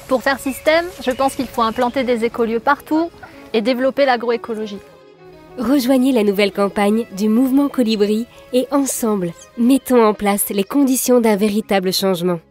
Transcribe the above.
Pour faire système, je pense qu'il faut implanter des écolieux partout et développer l'agroécologie. Rejoignez la nouvelle campagne du Mouvement Colibri et ensemble, mettons en place les conditions d'un véritable changement.